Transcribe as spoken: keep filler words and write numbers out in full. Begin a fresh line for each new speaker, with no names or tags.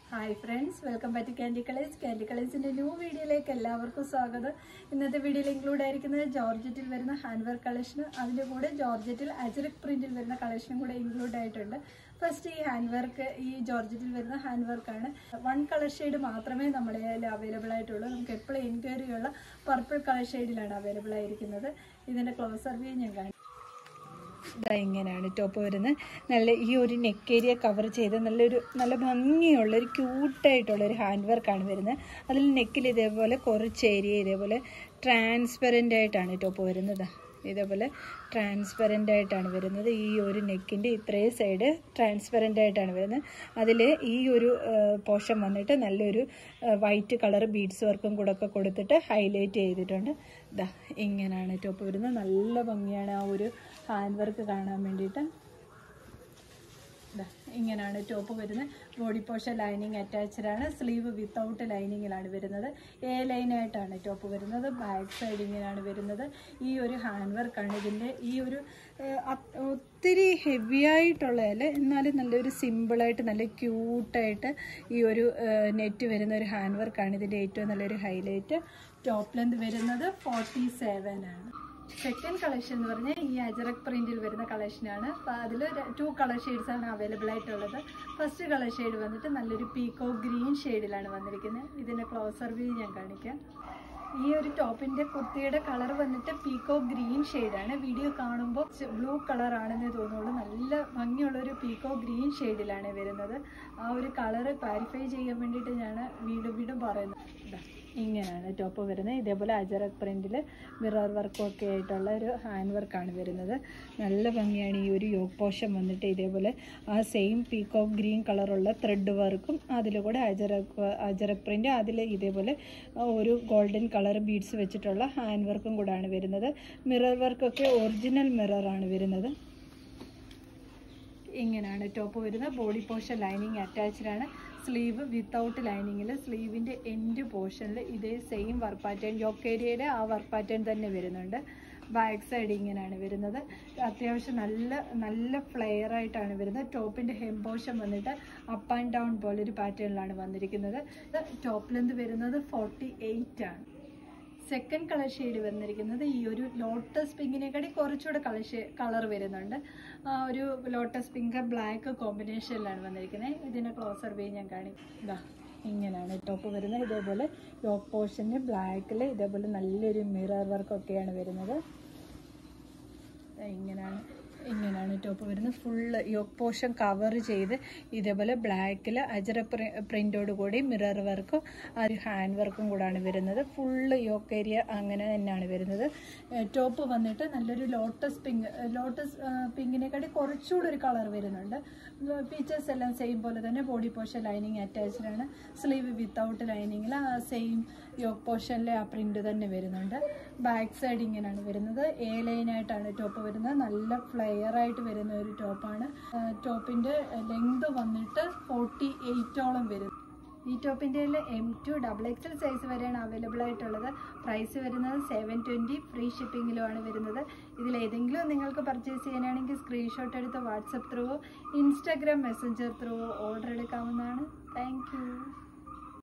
Hi friends, welcome back to Candy Colors. Candy Colors in a new video like എല്ലാവർക്കും സ്വാഗതം. ഇന്നത്തെ വീഡിയോയിൽ include ആയിരിക്കുന്നത് ജോർജറ്റിൽ വരുന്ന ഹാൻഡ് വർക്ക് കളക്ഷൻ, അതിന്റെ കൂടെ ജോർജറ്റിൽ അജറക് പ്രിന്റിൽ വരുന്ന കളക്ഷനും കൂടെ ഇൻക്ലൂഡ് ആയിട്ടുണ്ട്. ഫസ്റ്റ് ഈ ഹാൻഡ് വർക്ക് ഈ ജോർജറ്റിൽ വരുന്ന ഹാൻഡ് വർക്കാണ്. വൺ കളർ ഷെയ്ഡ് മാത്രമേ നമ്മുടെ കയ്യിൽ അവൈലബിൾ ആയിട്ടുള്ളൂ. നമുക്ക് എപ്പോഴും എൻക്വയറി ഉള്ള പർപ്പിൾ കളർ ഷെയ്ഡിലാണ് അവൈലബിൾ ആയിരിക്കുന്നത്. ഇതിന്റെ ക്ലോസർ വ്യൂ ഞാൻ കാണിക്കും. ഇതാ ഇങ്ങനെയാണ് ടോപ്പ് വരുന്നത്. നല്ല ഈ ഒരു നെക്ക് ഏരിയ കവർ ചെയ്ത് നല്ലൊരു നല്ല ഭംഗിയുള്ളൊരു ക്യൂട്ടായിട്ടുള്ളൊരു ഹാൻഡ് വർക്കാണ് വരുന്നത്. അതിൽ നെക്കിൽ ഇതേപോലെ കുറച്ച് ഏരിയ ഇതേപോലെ ട്രാൻസ്പെറൻ്റ് ആയിട്ടാണ് ടോപ്പ് വരുന്നത്. ഇതേപോലെ ട്രാൻസ്പെറൻ്റ് ആയിട്ടാണ് വരുന്നത്. ഈ ഒരു നെക്കിൻ്റെ ഇത്രയും സൈഡ് ട്രാൻസ്പെറൻ്റ് ആയിട്ടാണ് വരുന്നത്. അതിൽ ഈ ഒരു പോർഷൻ വന്നിട്ട് നല്ലൊരു വൈറ്റ് കളർ ബീഡ്സ് വർക്കും കൂടെ ഒക്കെ കൊടുത്തിട്ട് ഹൈലൈറ്റ് ചെയ്തിട്ടുണ്ട്. ഇതാ ഇങ്ങനെയാണ് ടോപ്പ് വരുന്നത്. നല്ല ഭംഗിയാണ് ആ ഒരു ഹാൻഡ് വർക്ക് കാണാൻ വേണ്ടിയിട്ട്. ഇങ്ങനെയാണ് ടോപ്പ് വരുന്നത്. ബോഡി പോർഷൻ ലൈനിങ് അറ്റാച്ച്ഡ് ആണ്. സ്ലീവ് വിത്തൗട്ട് ലൈനിങ്ങിലാണ് വരുന്നത്. എ ലൈനായിട്ടാണ് ടോപ്പ് വരുന്നത്. ബാക്ക് സൈഡ് ഇങ്ങനെയാണ് വരുന്നത്. ഈ ഒരു ഹാൻഡ് വർക്കാണ് ഇതിൻ്റെ. ഈ ഒരു ഒത്തിരി ഹെവി ആയിട്ടുള്ളതല്ല, എന്നാലും നല്ലൊരു സിമ്പിളായിട്ട് നല്ല ക്യൂട്ടായിട്ട് ഈ ഒരു നെറ്റ് വരുന്ന ഒരു ഹാൻഡ് വർക്കാണ് ഇതിൻ്റെ ഏറ്റവും നല്ലൊരു ഹൈലൈറ്റ്. ടോപ്പ് ലെന്ത് വരുന്നത് ഫോർട്ടി സെവൻ ആണ്. സെക്കൻഡ് കളക്ഷൻ എന്ന് പറഞ്ഞാൽ ഈ അജറക് പ്രിന്റിൽ വരുന്ന കളക്ഷനാണ്. അപ്പോൾ അതിൽ ടു കളർ ഷെയ്ഡ്സ് ആണ് അവൈലബിൾ ആയിട്ടുള്ളത്. ഫസ്റ്റ് കളർ ഷെയ്ഡ് വന്നിട്ട് നല്ലൊരു പീക്കോ ഗ്രീൻ ഷെയ്ഡിലാണ് വന്നിരിക്കുന്നത്. ഇതിൻ്റെ ക്ലോസർ വ്യൂ ഞാൻ കാണിക്കാം. ഈ ഒരു ടോപ്പിൻ്റെ കുർത്തിയുടെ കളർ വന്നിട്ട് പീക്കോ ഗ്രീൻ ഷെയ്ഡാണ്. വീഡിയോ കാണുമ്പോൾ ബ്ലൂ കളർ ആണെന്നേ തോന്നുള്ളൂ. നല്ല ഭംഗിയുള്ളൊരു പീക്കോ ഗ്രീൻ ഷെയ്ഡിലാണ് വരുന്നത്. ആ ഒരു കളർ ക്ലാരിഫൈ ചെയ്യാൻ വേണ്ടിയിട്ട് ഞാൻ വീണ്ടും വീണ്ടും പറയുന്നത്. ഇങ്ങനെയാണ് ടോപ്പ് വരുന്നത്. ഇതേപോലെ അജറക് പ്രിന്റിൽ മിറർ വർക്കും ഒക്കെ ആയിട്ടുള്ള ഒരു ഹാൻഡ് വർക്കാണ് വരുന്നത്. നല്ല ഭംഗിയാണ്. ഈ ഒരു യോക്ക് പോർഷൻ വന്നിട്ട് ഇതേപോലെ ആ സെയിം പീക്കോക്ക് ഗ്രീൻ കളറുള്ള ത്രെഡ് വർക്കും അതിൽ കൂടെ അജറക് അജറക് പ്രിന്റ് അതിൽ ഇതേപോലെ ഒരു ഗോൾഡൻ കളർ ബീഡ്സ് വെച്ചിട്ടുള്ള ഹാൻഡ് വർക്കും കൂടാണ് വരുന്നത്. മിറർ വർക്കൊക്കെ ഒറിജിനൽ മിററാണ് വരുന്നത്. ഇങ്ങനെയാണ് ടോപ്പ് വരുന്നത്. ബോഡി പോർഷൻ ലൈനിങ് അറ്റാച്ച്ഡ് ആണ്. സ്ലീവ് വിത്തൗട്ട് ലൈനിങ്ങിൽ സ്ലീവിൻ്റെ എൻഡ് പോർഷനിൽ ഇതേ സെയിം വർക്ക് പാറ്റേൺ യോക്ക് ഏരിയയിൽ ആ വർക്ക് പാറ്റേൺ തന്നെ വരുന്നുണ്ട്. ബാക്ക് സൈഡ് ഇങ്ങനെയാണ് വരുന്നത്. അത്യാവശ്യം നല്ല നല്ല ഫ്ലെയർ ആയിട്ടാണ് വരുന്നത്. ടോപ്പിൻ്റെ ഹെം പോർഷൻ വന്നിട്ട് അപ്പ് ആൻഡ് ഡൗൺ പോലെ ഒരു പാറ്റേണിലാണ് വന്നിരിക്കുന്നത്. ടോപ്പ് ലെന്ത് വരുന്നത് ഫോർട്ടി എയ്റ്റ് ആണ്. സെക്കൻഡ് കളർ ഷെയ്ഡ് വന്നിരിക്കുന്നത് ഈ ഒരു ലോട്ടസ് പിങ്കിനെക്കാട്ടി കുറച്ചുകൂടെ കളർ ഷേ കളർ വരുന്നുണ്ട്. ആ ഒരു ലോട്ടസ് പിങ്ക് ബ്ലാക്ക് കോമ്പിനേഷനിലാണ് വന്നിരിക്കുന്നത്. ഇതിൻ്റെ ക്ലോസർ വ്യൂ ഞാൻ കാണിക്കും. ഇതാ ഇങ്ങനെയാണ് ടോപ്പ് വരുന്നത്. ഇതേപോലെ യോക്ക് പോർഷന് ബ്ലാക്കിൽ ഇതേപോലെ നല്ലൊരു മിറർ വർക്കൊക്കെയാണ് വരുന്നത്. ഇങ്ങനെയാണ് ഇങ്ങനെയാണ് ടോപ്പ് വരുന്നത്. ഫുള്ള് യോക്ക് പോർഷൻ കവർ ചെയ്ത് ഇതേപോലെ ബ്ലാക്കിൽ അജറ പ്രിൻ്റോട് കൂടി മിറർ വർക്കും ആ ഒരു ഹാൻഡ് വർക്കും കൂടാണ് വരുന്നത്. ഫുള്ള് യോക്ക് ഏരിയ അങ്ങനെ തന്നെയാണ് വരുന്നത്. ടോപ്പ് വന്നിട്ട് നല്ലൊരു ലോട്ടസ് പിങ്ക് ലോട്ടസ് പിങ്കിനെക്കാട്ടി കുറച്ചുകൂടി ഒരു കളർ വരുന്നുണ്ട്. ഫീച്ചേഴ്സ് എല്ലാം സെയിം പോലെ തന്നെ. ബോഡി പോർഷൻ ലൈനിങ് അറ്റാച്ച്ഡ് ആണ്. സ്ലീവ് വിത്തൗട്ട് ലൈനിങ്ങിൽ ആ സെയിം യോക്ക് പോർഷനിലെ ആ പ്രിന്റ് തന്നെ വരുന്നുണ്ട്. ബാക്ക് സൈഡ് ഇങ്ങനെയാണ് വരുന്നത്. എ ലൈനായിട്ടാണ് ടോപ്പ് വരുന്നത്. നല്ല ഫ്ലെയർ ആയിട്ട് വരുന്ന ഒരു ടോപ്പാണ്. ടോപ്പിൻ്റെ ലെങ്ത് വന്നിട്ട് ഫോർട്ടി എയ്റ്റോളം വരും. ഈ ടോപ്പിൻ്റെ M to double XL size വരെയാണ് അവൈലബിൾ ആയിട്ടുള്ളത്. പ്രൈസ് വരുന്നത് സെവൻ ട്വൻറ്റി ഫ്രീ ഷിപ്പിങ്ങിലുമാണ് വരുന്നത്. ഇതിലേതെങ്കിലും നിങ്ങൾക്ക് പർച്ചേസ് ചെയ്യാനാണെങ്കിൽ സ്ക്രീൻഷോട്ട് എടുത്ത് വാട്സപ്പ് ത്രൂവോ ഇൻസ്റ്റാഗ്രാം മെസ്സഞ്ചർ ത്രൂവോ ഓർഡർ എടുക്കാവുന്നതാണ്. താങ്ക്